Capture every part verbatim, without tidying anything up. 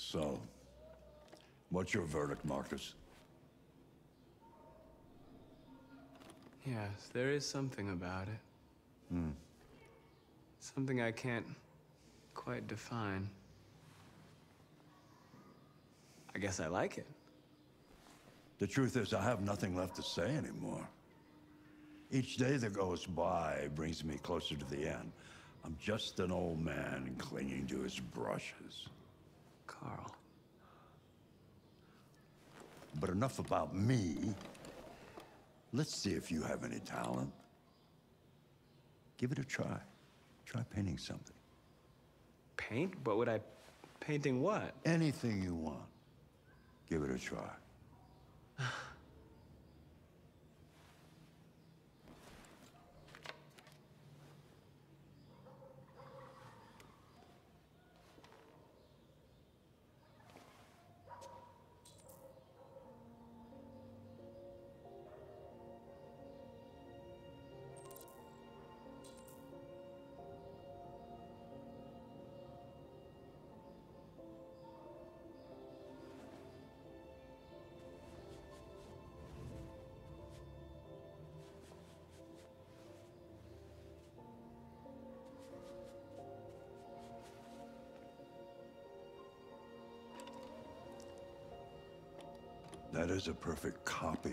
So, what's your verdict, Marcus? Yes, there is something about it. Hmm. Something I can't quite define. I guess I like it. The truth is, I have nothing left to say anymore. Each day that goes by brings me closer to the end. I'm just an old man clinging to his brushes. Carl. But enough about me. Let's see if you have any talent. Give it a try. Try painting something. Paint? What would I... Painting what? Anything you want. Give it a try. That is a perfect copy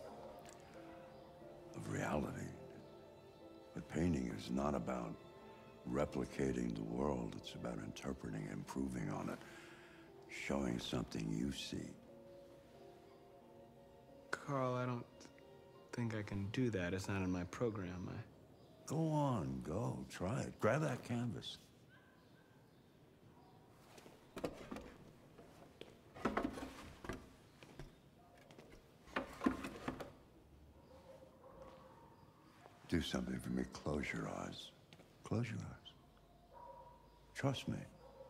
of reality. But painting is not about replicating the world. It's about interpreting, improving on it, showing something you see. Carl, I don't think I can do that. It's not in my program. I... Go on, go. Try it. Grab that canvas. Do something for me. Close your eyes. Close your eyes. Trust me.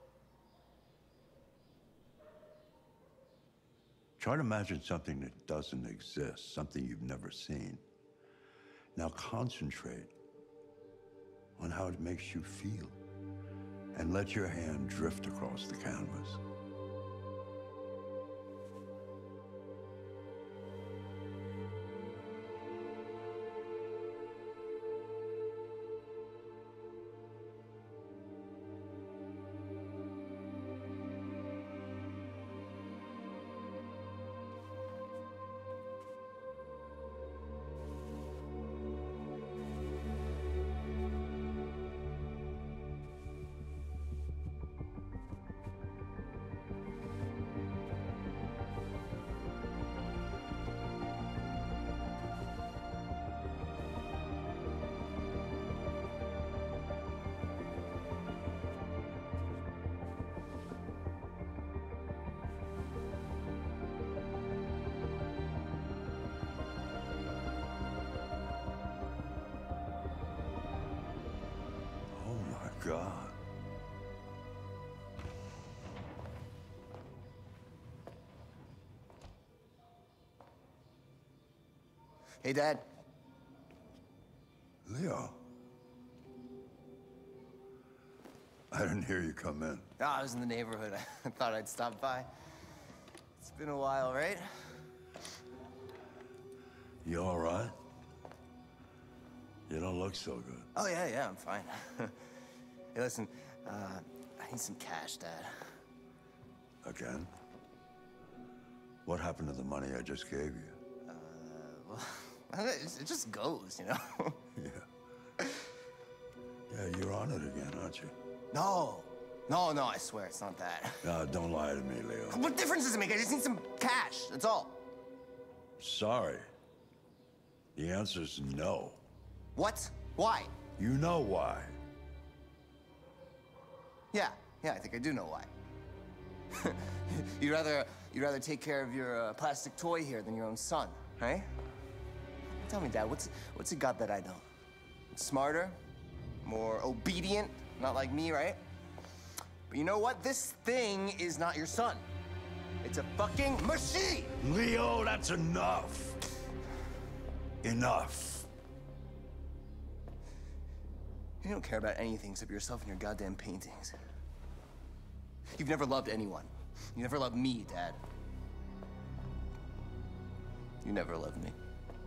Try to imagine something that doesn't exist, something you've never seen. Now concentrate on how it makes you feel, and let your hand drift across the canvas. God. Hey, Dad. Leo. I didn't hear you come in. Oh, I was in the neighborhood. I thought I'd stop by. It's been a while, right? You all right? You don't look so good. Oh, yeah, yeah, I'm fine. Hey, listen, uh, I need some cash, Dad. Again? What happened to the money I just gave you? Uh, well, it just goes, you know? Yeah. Yeah, you're on it again, aren't you? No. No, no, I swear, it's not that. No, don't lie to me, Leo. What difference does it make? I just need some cash, that's all. Sorry. The answer's no. What? Why? You know why. Yeah, yeah, I think I do know why. you'd rather you'd rather take care of your uh, plastic toy here than your own son, right? Tell me, Dad, what's what's it got that I don't? Smarter, more obedient, not like me, right? But you know what? This thing is not your son. It's a fucking machine. Leo, that's enough. Enough. You don't care about anything except yourself and your goddamn paintings. You've never loved anyone. You never loved me, Dad. You never loved me.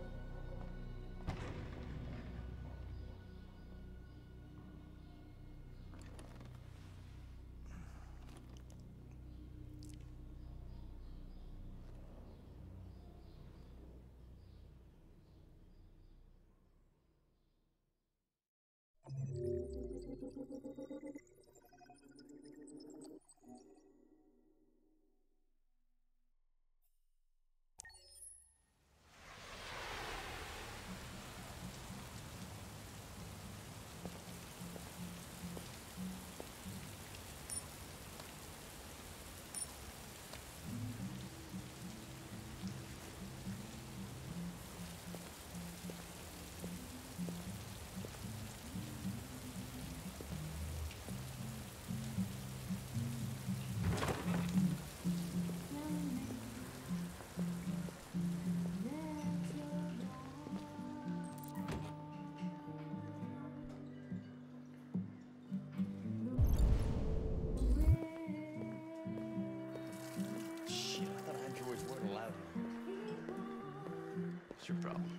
What's your problem?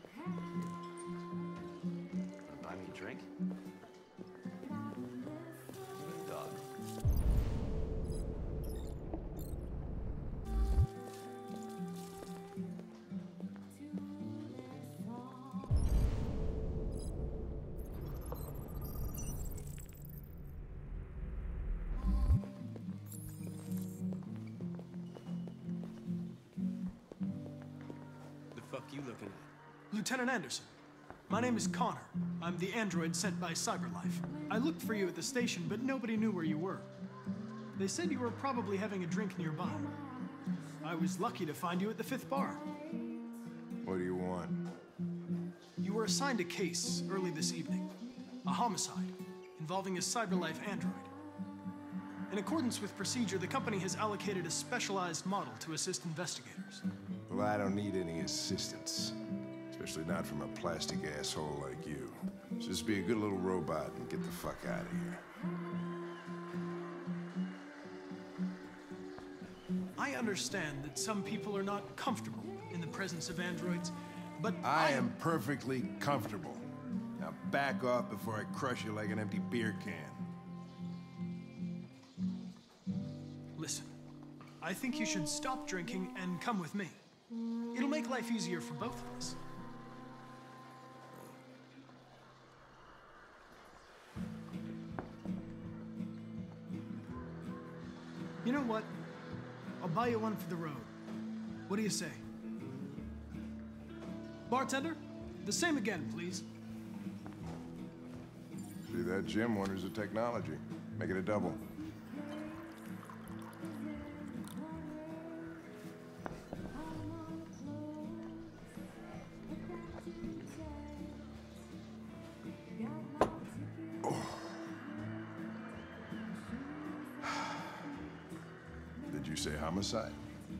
Wanna buy me a drink? Dog. The fuck you looking at? Lieutenant Anderson, my name is Connor. I'm the android sent by CyberLife. I looked for you at the station, but nobody knew where you were. They said you were probably having a drink nearby. I was lucky to find you at the fifth bar. What do you want? You were assigned a case early this evening. A homicide involving a CyberLife android. In accordance with procedure, the company has allocated a specialized model to assist investigators. Well, I don't need any assistance. Especially not from a plastic asshole like you. Just be a good little robot and get the fuck out of here. I understand that some people are not comfortable in the presence of androids, but I am perfectly comfortable. Now back off before I crush you like an empty beer can. Listen, I think you should stop drinking and come with me. It'll make life easier for both of us. You know what? I'll buy you one for the road. What do you say? Bartender, the same again, please. See that? Jim wonders the technology. Make it a double. Did you say homicide?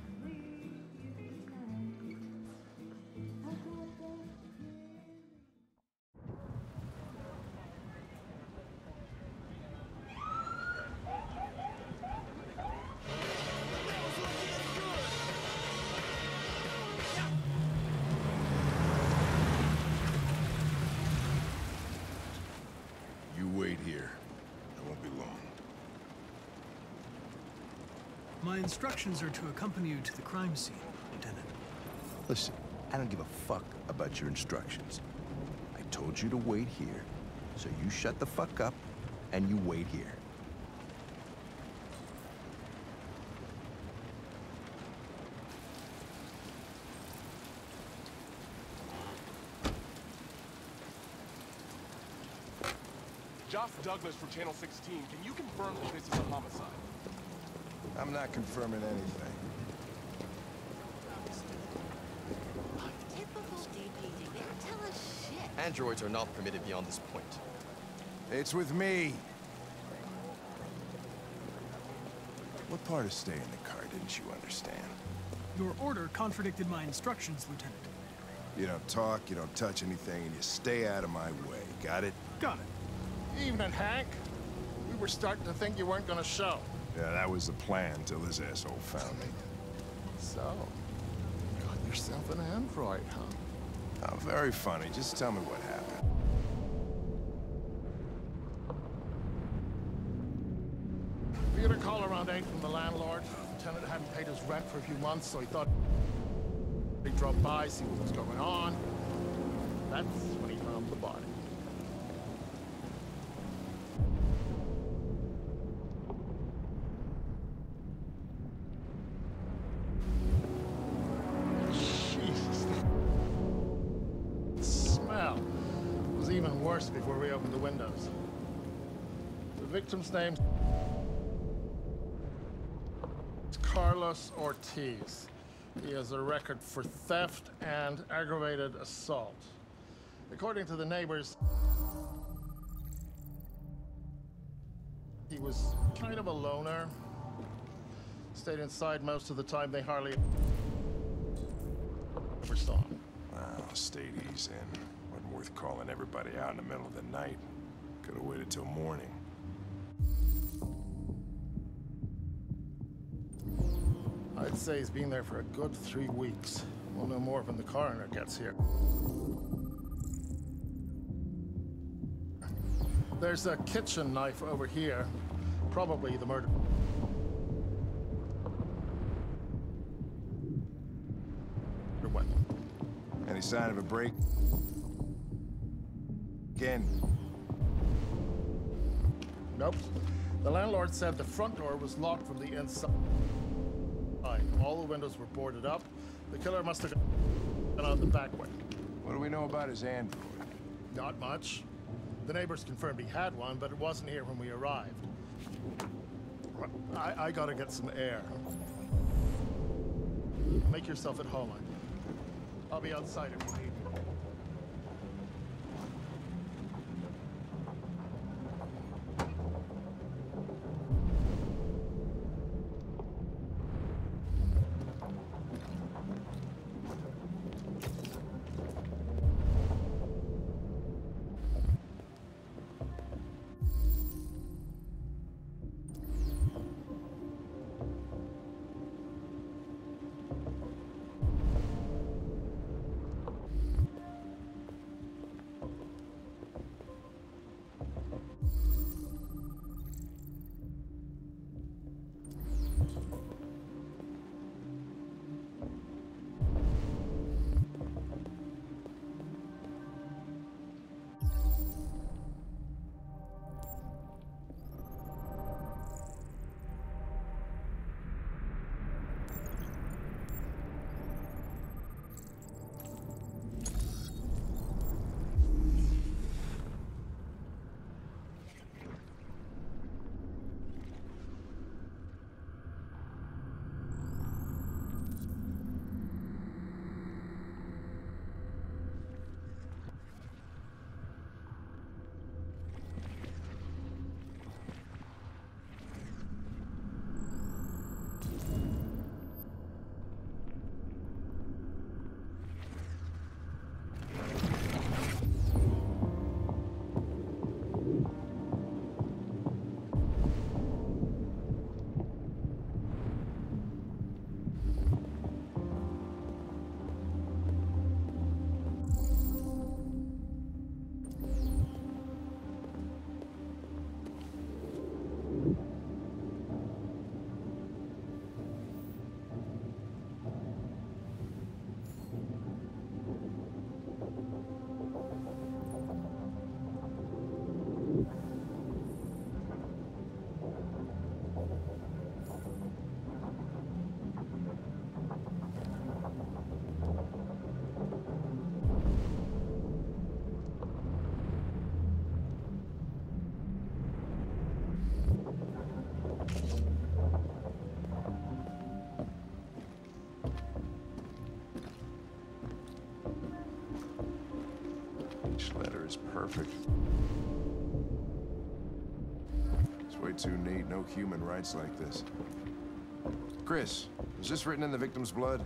You wait here. I won't be long. My instructions are to accompany you to the crime scene, Lieutenant. Listen, I don't give a fuck about your instructions. I told you to wait here, so you shut the fuck up and you wait here. Josh Douglas from Channel sixteen. Can you confirm that this is a homicide? I'm not confirming anything. Typical D P D. They don't tell us shit. Androids are not permitted beyond this point. It's with me. What part of staying in the car didn't you understand? Your order contradicted my instructions, Lieutenant. You don't talk, you don't touch anything, and you stay out of my way. Got it? Got it. Evening, Hank. We were starting to think you weren't gonna show. Yeah, that was the plan till this asshole found me. So, got yourself an android, huh? Oh, very funny. Just tell me what happened. We got a call around eight from the landlord. The tenant hadn't paid his rent for a few months, so he thought he'd drop by, see what was going on. That's when he found the body. Jesus. The smell was even worse before we opened the windows. The victim's name is Carlos Ortiz. He has a record for theft and aggravated assault. According to the neighbors, he was kind of a loner. Stayed inside most of the time. They hardly ever saw him. Well, stayed easy in. Wasn't worth calling everybody out in the middle of the night. Could have waited till morning. I'd say he's been there for a good three weeks. We'll know more when the coroner gets here. There's a kitchen knife over here. Probably the murder. weapon. Any sign of a break? Again? Nope. The landlord said the front door was locked from the inside. All the windows were boarded up. The killer must have gone out the back way. What do we know about his android? Not much. The neighbors confirmed he had one, but it wasn't here when we arrived. I, I gotta get some air. Make yourself at home. I'll be outside if you need me. Each letter is perfect. It's way too neat. No human writes like this. Chris, was this written in the victim's blood?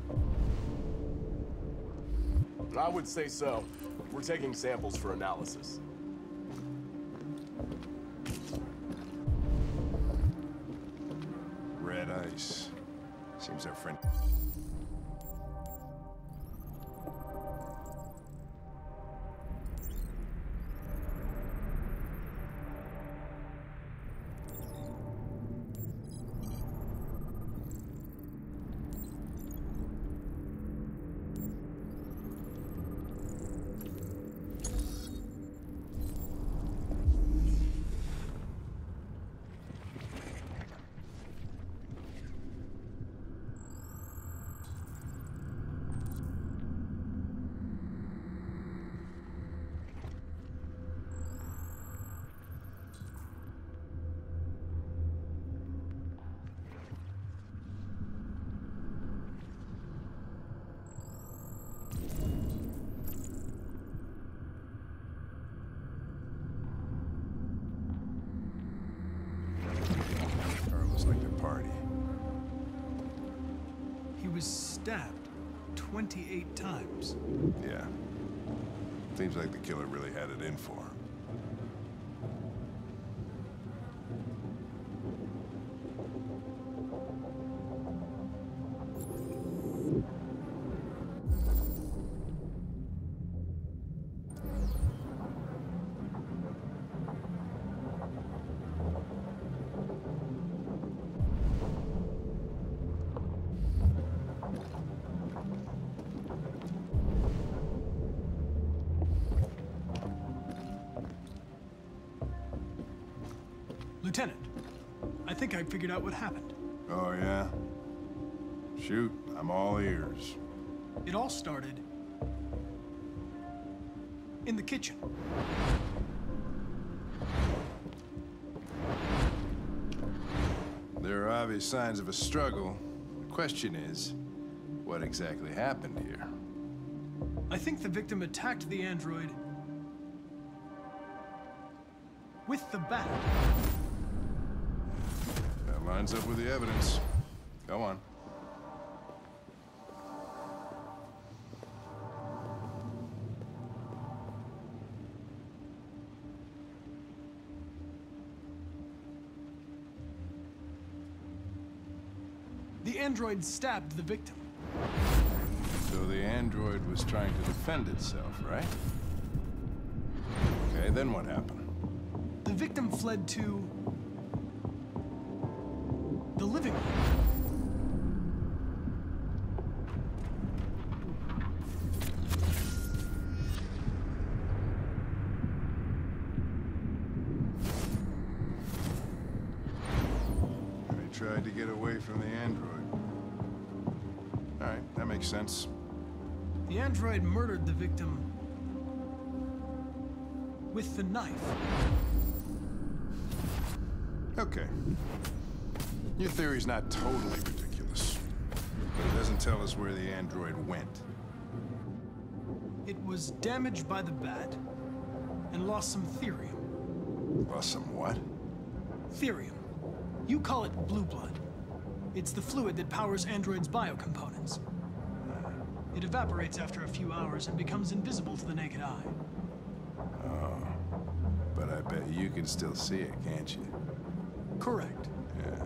I would say so. We're taking samples for analysis. place. Seems our friend... Stabbed twenty-eight times. Yeah. Seems like the killer really had it in for him. Lieutenant, I think I figured out what happened. Oh, yeah? Shoot, I'm all ears. It all started in the kitchen. There are obvious signs of a struggle. The question is, what exactly happened here? I think the victim attacked the android with the bat. That lines up with the evidence. Go on. The android stabbed the victim. So the android was trying to defend itself, right? Okay, then what happened? The victim fled to the living room. They tried to get away from the android. All right, that makes sense. The android murdered the victim with the knife. Okay. Your theory's not totally ridiculous, but it doesn't tell us where the android went. It was damaged by the bat and lost some therium. Lost some what? Therium. You call it blue blood. It's the fluid that powers androids' biocomponents. It evaporates after a few hours and becomes invisible to the naked eye. Oh. But I bet you can still see it, can't you? Correct. Yeah.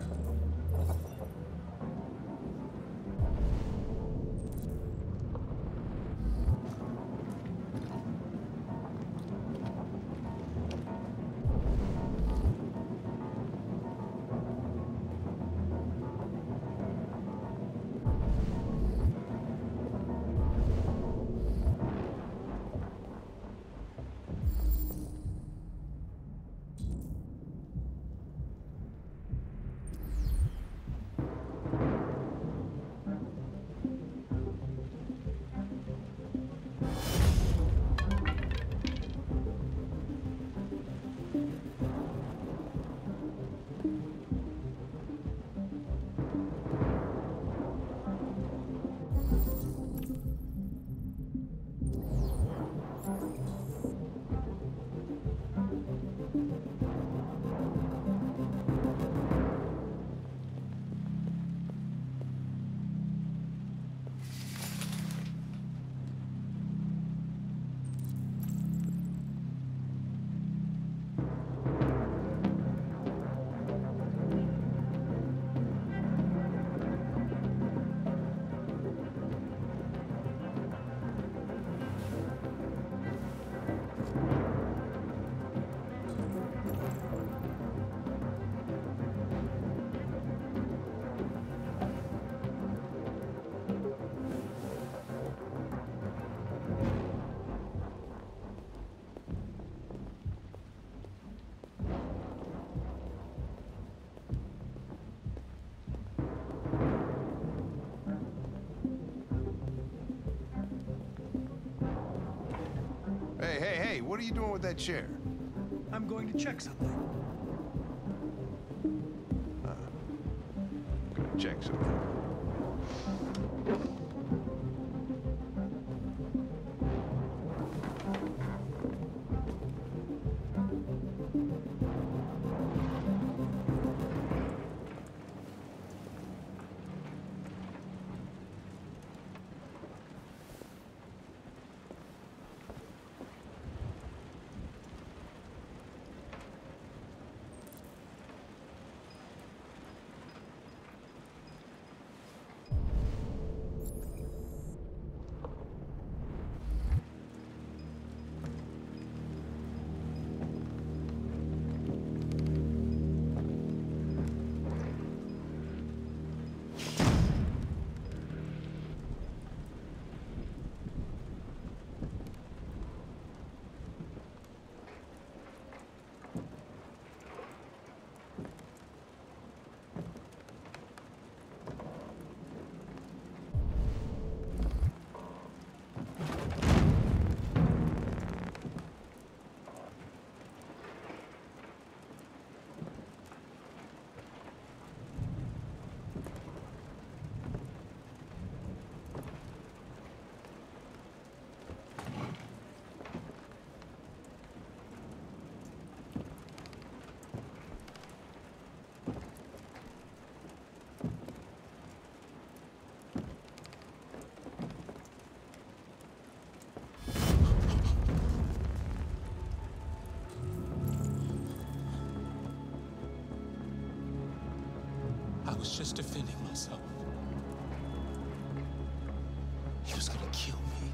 what are you doing with that chair? I'm going to check something. Uh, gonna check something. I was just defending myself. He was gonna kill me.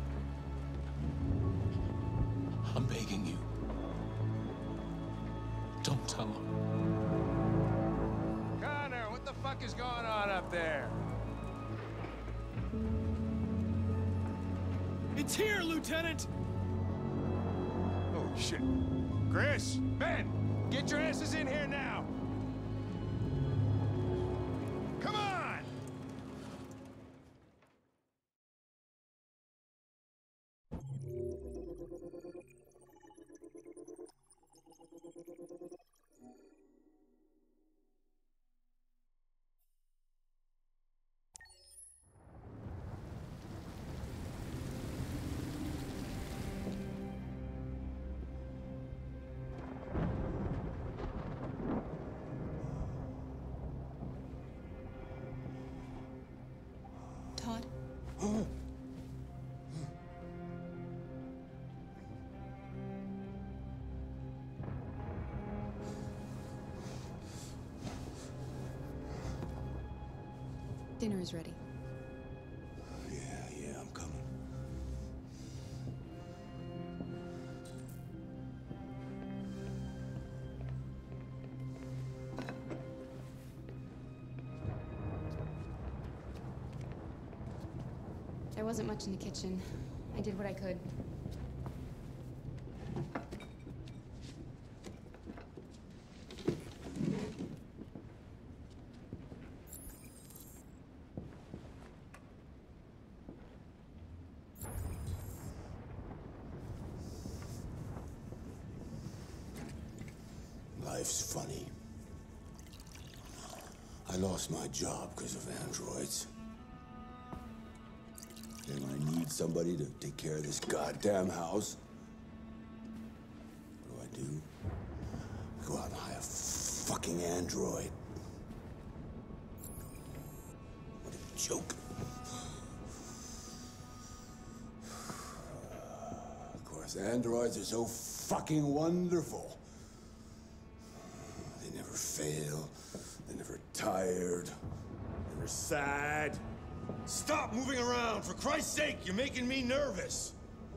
I'm begging you. Don't tell him. Connor, what the fuck is going on up there? It's here, Lieutenant! Oh, shit. Chris, Ben, get your asses in here now! Come on! Todd? Dinner is ready. Yeah, yeah, I'm coming. There wasn't much in the kitchen. I did what I could. Life's funny. I lost my job because of androids. And I need somebody to take care of this goddamn house. What do I do? I go out and hire a fucking android. What a joke. Of course, androids are so fucking wonderful. They never fail. They're never tired. Never sad. Stop moving around! For Christ's sake, you're making me nervous!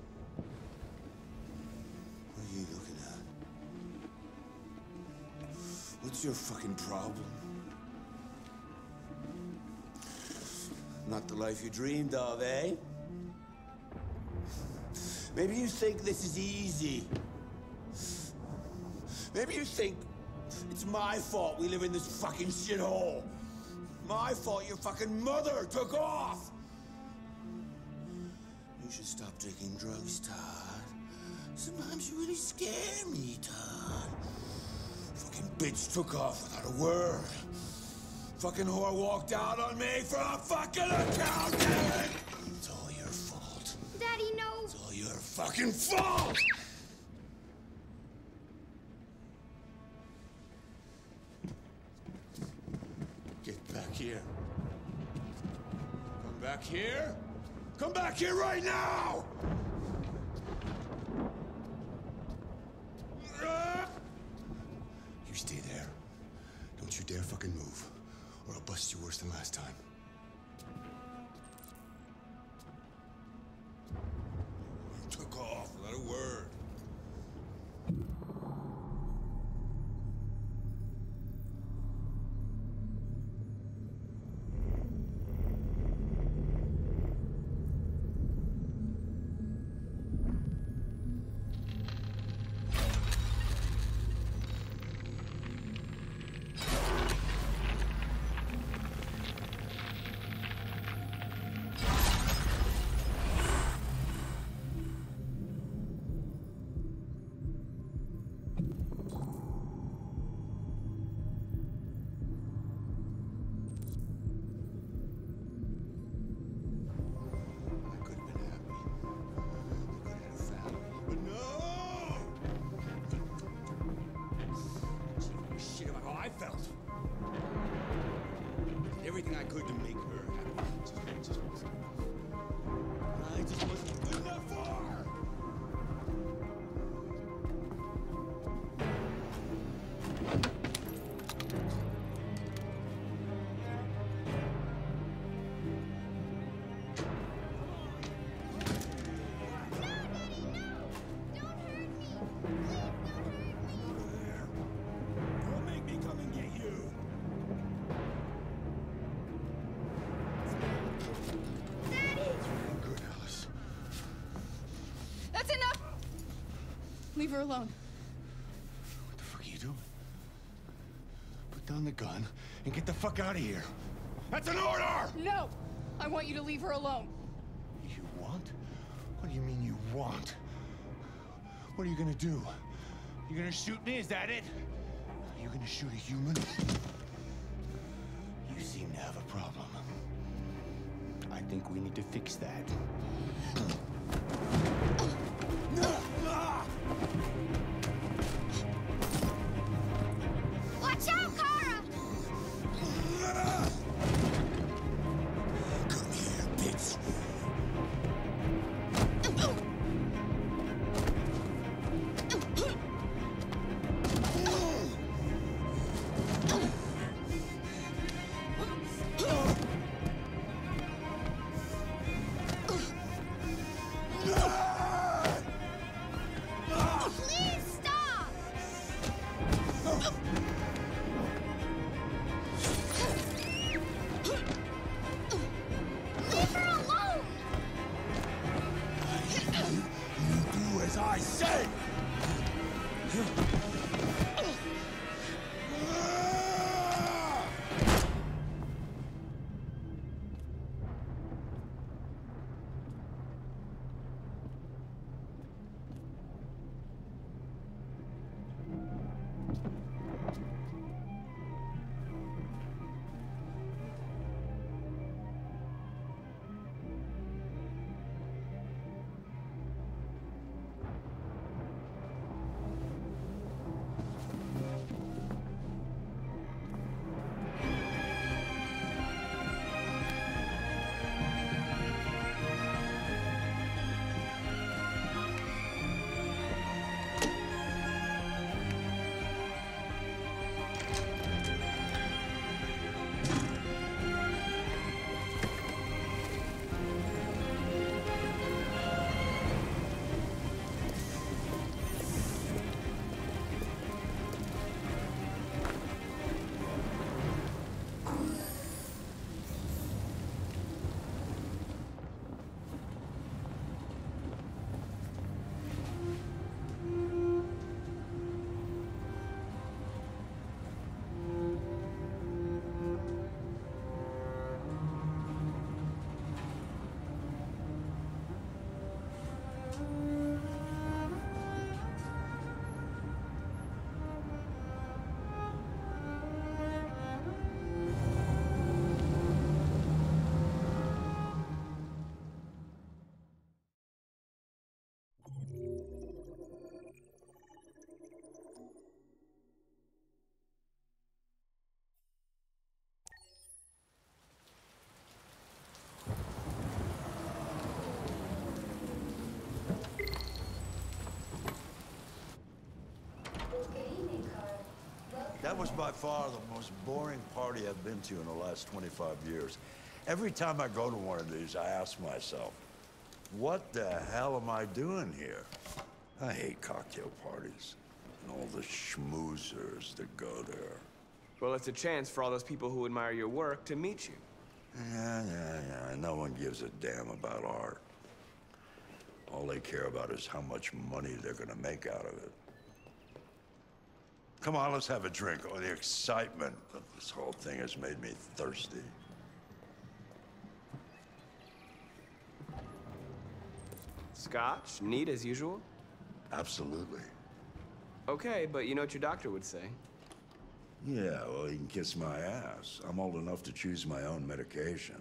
What are you looking at? What's your fucking problem? Not the life you dreamed of, eh? Maybe you think this is easy. Maybe you think it's my fault we live in this fucking shithole. My fault your fucking mother took off! You should stop taking drugs, Todd. Sometimes you really scare me, Todd. Fucking bitch took off without a word. Fucking whore walked out on me for a fucking accountant! It's all your fault. Daddy, no! It's all your fucking fault! Get back here. Come back here. Come back here right now! You stay there. Don't you dare fucking move, or I'll bust you worse than last time. You took off without a word. Everything I could to make her happy. Just, just wasn't enough. I just wasn't good enough for her. Don't make me come and get you. That's enough! Leave her alone. What the fuck are you doing? Put down the gun and get the fuck out of here. That's an order! No! I want you to leave her alone. You want? What do you mean you want? What are you gonna do? You gonna shoot me? Is that it? Are you gonna shoot a human? You seem to have a problem. I think we need to fix that. Watch out, Kara! Come here, bitch. That was by far the most boring party I've been to in the last twenty-five years. Every time I go to one of these, I ask myself, what the hell am I doing here? I hate cocktail parties and all the schmoozers that go there. Well, it's a chance for all those people who admire your work to meet you. Yeah, yeah, yeah. No one gives a damn about art. All they care about is how much money they're gonna make out of it. Come on, let's have a drink. Oh, the excitement of this whole thing has made me thirsty. Scotch? Neat as usual? Absolutely. Okay, but you know what your doctor would say. Yeah, well, he can kiss my ass. I'm old enough to choose my own medication.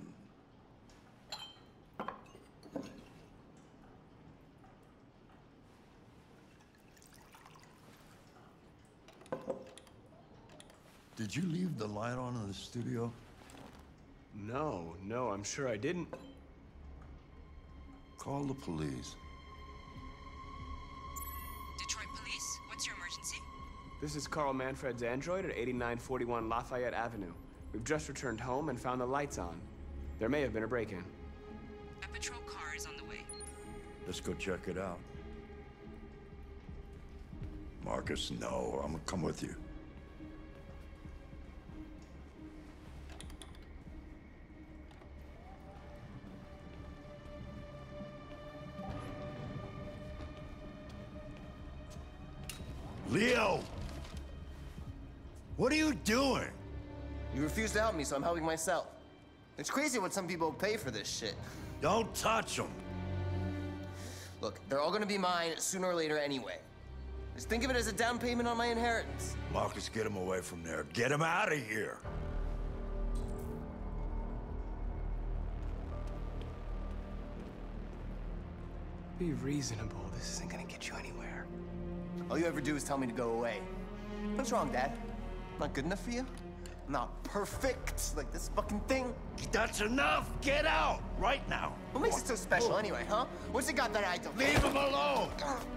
Did you leave the light on in the studio? No, no, I'm sure I didn't. Call the police. Detroit Police, what's your emergency? This is Carl Manfred's android at eighty-nine forty-one Lafayette Avenue. We've just returned home and found the lights on. There may have been a break-in. A patrol car is on the way. Let's go check it out. Marcus, no, I'm gonna come with you. Leo! What are you doing? You refuse to help me, so I'm helping myself. It's crazy what some people pay for this shit. Don't touch them. Look, they're all gonna be mine sooner or later anyway. Just think of it as a down payment on my inheritance. Marcus, get him away from there. Get him out of here. Be reasonable. This isn't gonna get you anywhere. All you ever do is tell me to go away. What's wrong, Dad? Not good enough for you? Not perfect, like this fucking thing? That's enough! Get out! Right now! What makes it so special anyway, huh? What's it got that I don't? Leave him alone!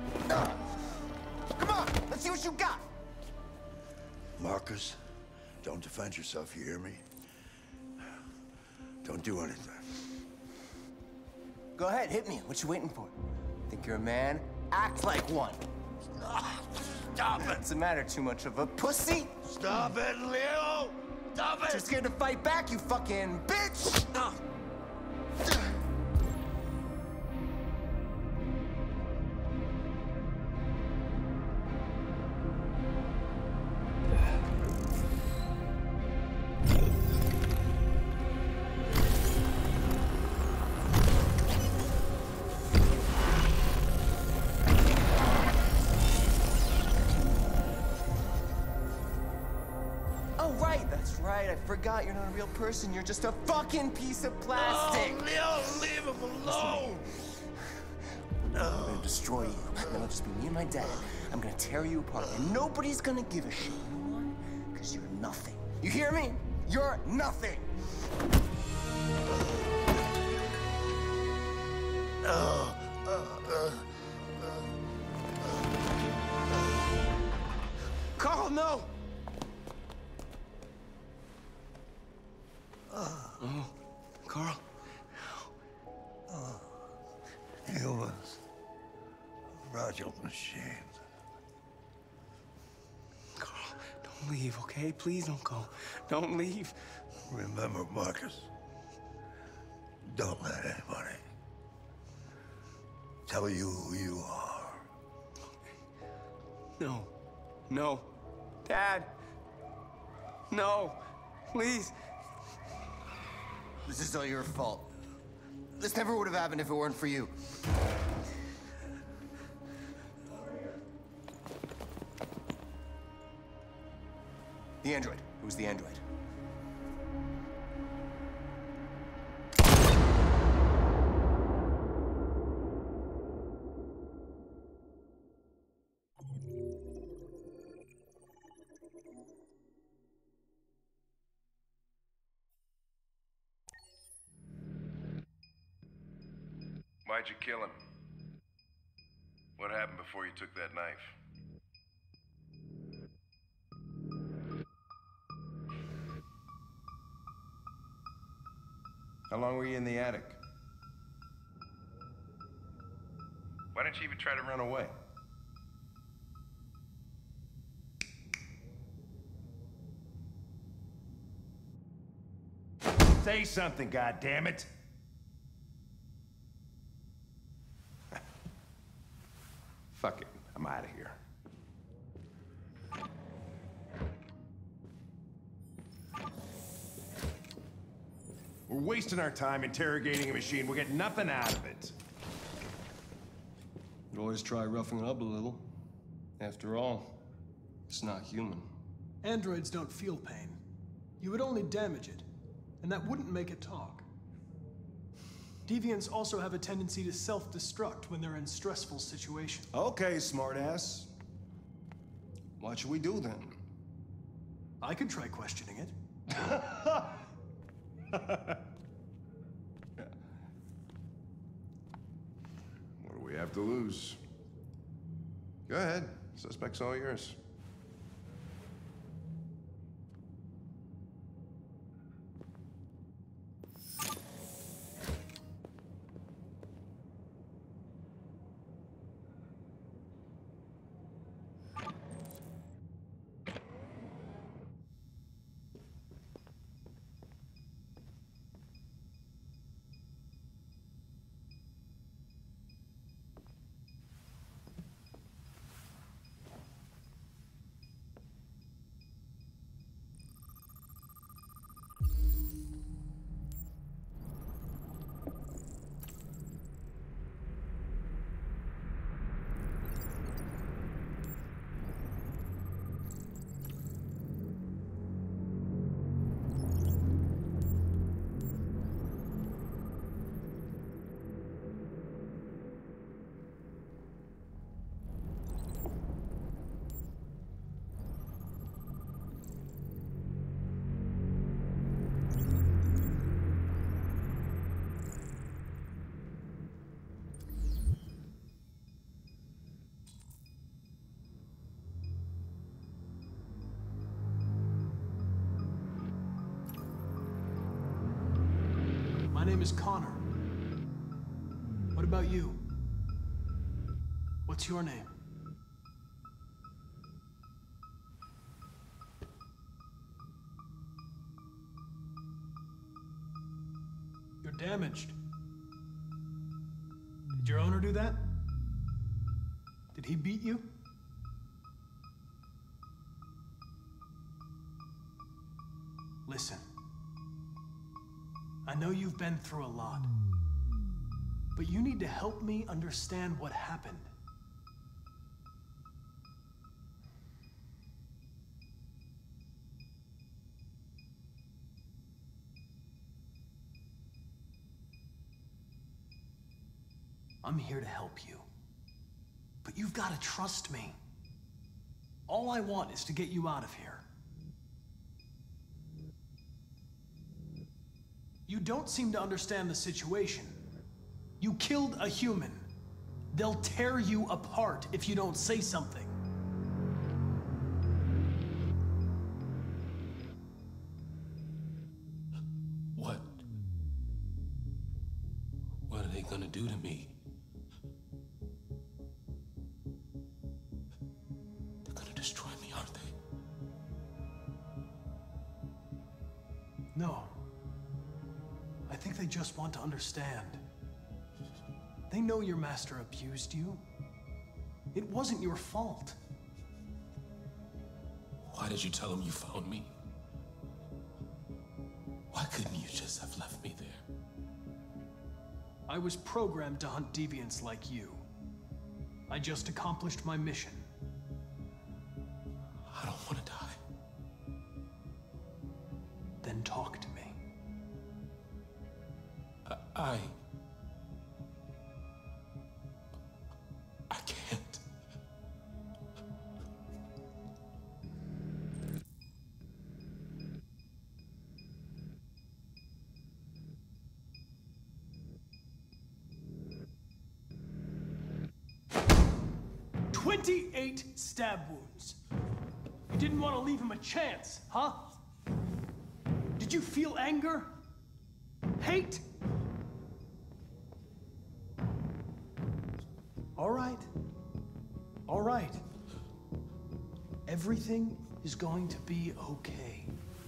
Come on, let's see what you got! Marcus, don't defend yourself, you hear me? Don't do anything. Go ahead, hit me. What you waiting for? Think you're a man? Act like one. Stop it! What's the matter? Too much of a pussy? Stop it, Leo! Stop it! Too scared to fight back, you fucking bitch! Uh. Right, I forgot you're not a real person. You're just a fucking piece of plastic. Oh, Leo, leave him alone. No. I'm gonna destroy you. Then it'll just be me and my dad. I'm gonna tear you apart, and nobody's gonna give a shit. You know why? Because you're nothing. You hear me? You're nothing. Uh, uh, uh, Carl, no! Oh, Carl. Oh, he was a fragile machine. Carl, don't leave, okay? Please don't go. Don't leave. Remember, Marcus, don't let anybody tell you who you are. No. No. Dad. No. Please. This is all your fault. This never would have happened if it weren't for you. The android. It was the android. Why'd you kill him? What happened before you took that knife? How long were you in the attic? Why didn't you even try to run away? Say something, goddammit! Fuck it, I'm out of here. We're wasting our time interrogating a machine. We'll get nothing out of it. You always try roughing it up a little. After all, it's not human. Androids don't feel pain. You would only damage it, and that wouldn't make it talk. Deviants also have a tendency to self-destruct when they're in stressful situations. Okay, smartass. What should we do then? I could try questioning it. What do we have to lose? Go ahead. Suspect's all yours. My name is Connor. What about you? What's your name? You're damaged. Did your owner do that? Did he beat you? Listen. I know you've been through a lot, but you need to help me understand what happened. I'm here to help you, but you've got to trust me. All I want is to get you out of here. You don't seem to understand the situation. You killed a human. They'll tear you apart if you don't say something. What? What are they gonna do to me? They're gonna destroy me, aren't they? No. I think they just want to understand. They know your master abused you. It wasn't your fault. Why did you tell them you found me? Why couldn't you just have left me there? I was programmed to hunt deviants like you. I just accomplished my mission. I don't want to die. Then talk to me. I... I can't. twenty-eight stab wounds. You didn't want to leave him a chance, huh? Did you feel anger? Hate? All right. All right. Everything is going to be okay.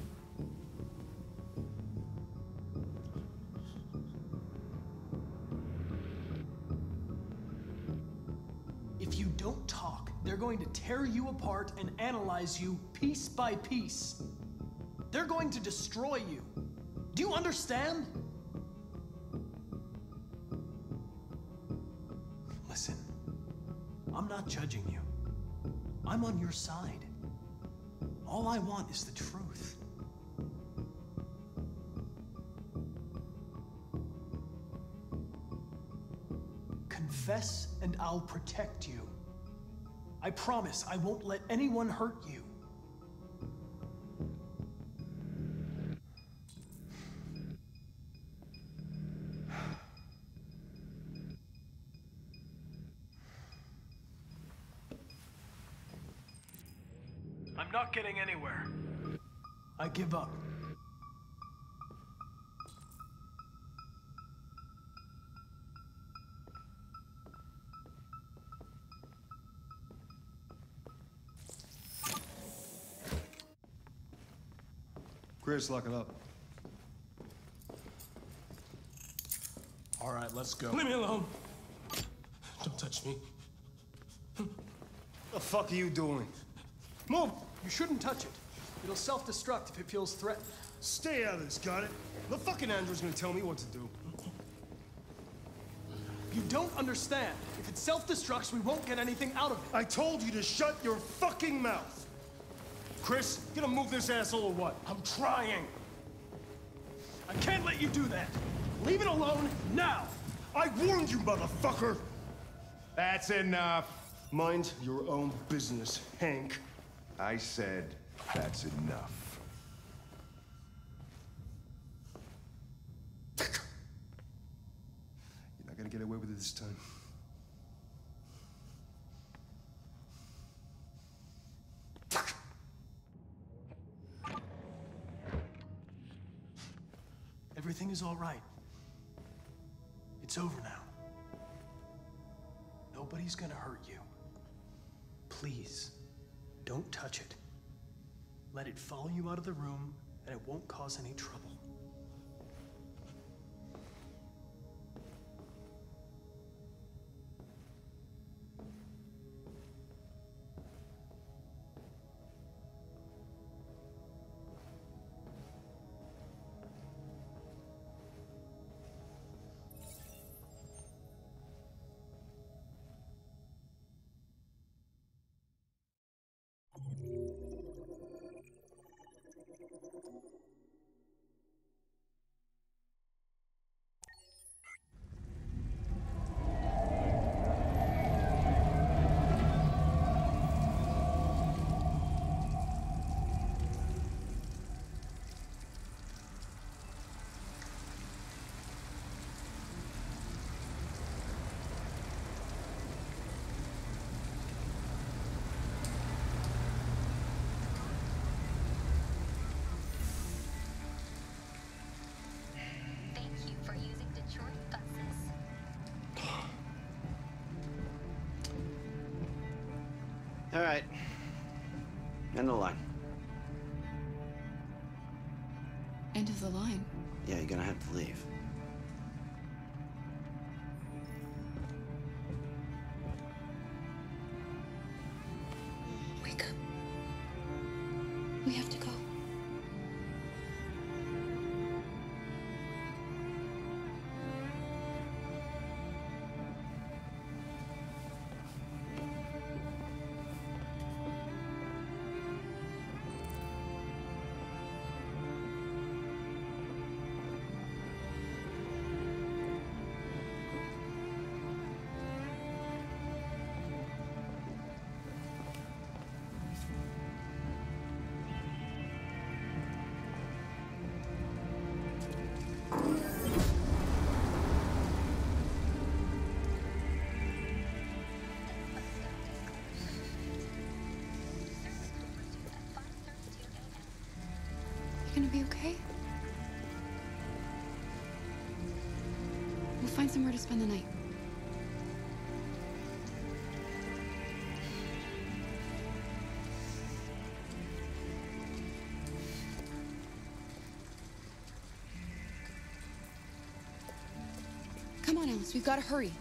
If you don't talk, they're going to tear you apart and analyze you piece by piece. They're going to destroy you. Do you understand? Listen, I'm not judging you. I'm on your side. All I want is the truth. Confess and I'll protect you. I promise I won't let anyone hurt you. I'm not getting anywhere. I give up. Chris, lock it up. All right, let's go. Leave me alone. Don't touch me. The fuck are you doing? Move! You shouldn't touch it. It'll self-destruct if it feels threatened. Stay out of this, got it? The fucking android's gonna tell me what to do. You don't understand. If it self-destructs, we won't get anything out of it. I told you to shut your fucking mouth! Chris, you gonna move this asshole or what? I'm trying. I can't let you do that. Leave it alone now. I warned you, motherfucker! That's enough. Mind your own business, Hank. I said that's enough. You're not gonna get away with it this time. Everything is all right. It's over now. Nobody's gonna hurt you. Please, don't touch it. Let it follow you out of the room, and it won't cause any trouble. All right. End of the line. End of the line? Yeah, you're gonna have to leave. Wake up. We have to go. We'll find somewhere to spend the night. Come on, Alice, we've got to hurry.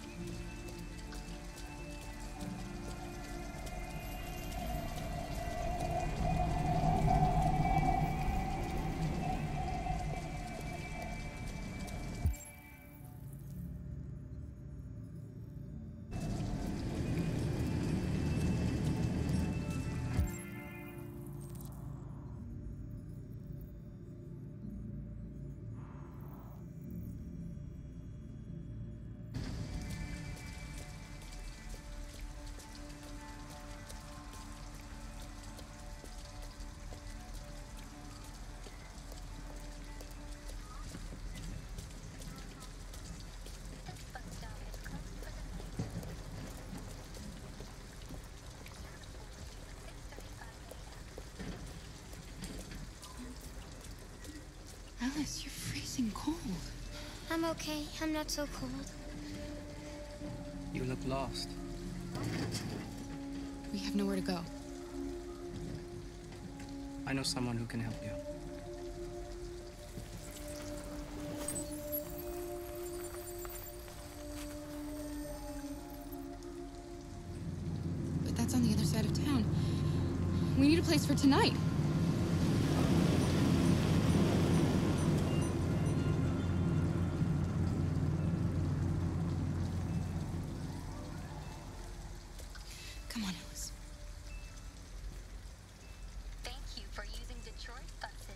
Alice, you're freezing cold. I'm okay. I'm not so cold. You look lost. We have nowhere to go. I know someone who can help you. But that's on the other side of town. We need a place for tonight. Come on, Alice. Thank you for using Detroit buses.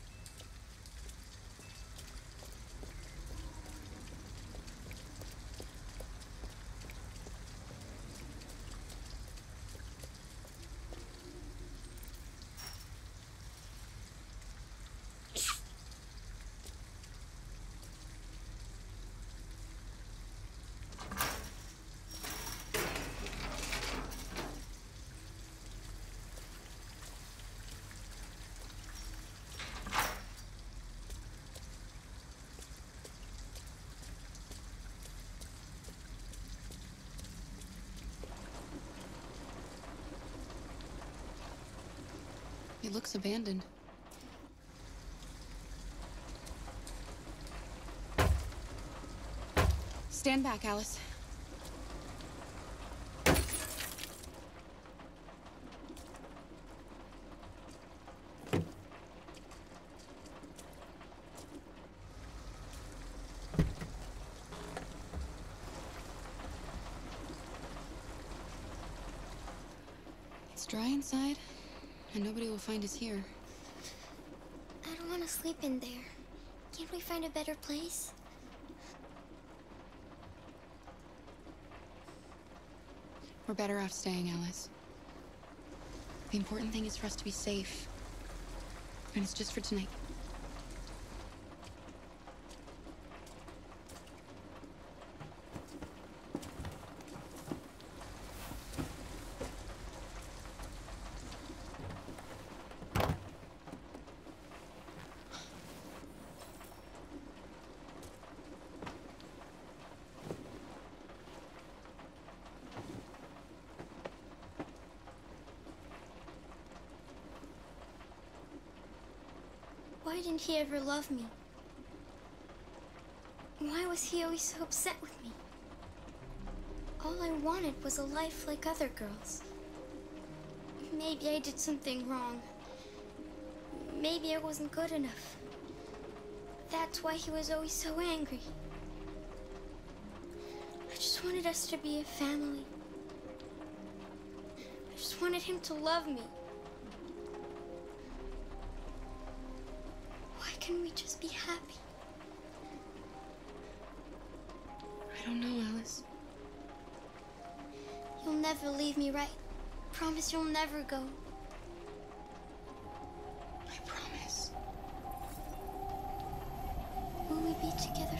It looks abandoned. Stand back, Alice. It's dry inside. And nobody will find us here. I don't want to sleep in there. Can't we find a better place? We're better off staying, Alice. The important thing is for us to be safe. And it's just for tonight. Why didn't he ever love me? Why was he always so upset with me? All I wanted was a life like other girls. Maybe I did something wrong. Maybe I wasn't good enough. That's why he was always so angry. I just wanted us to be a family. I just wanted him to love me. Why can't we just be happy? I don't know, Alice. You'll never leave me, right? Promise you'll never go. I promise. Will we be together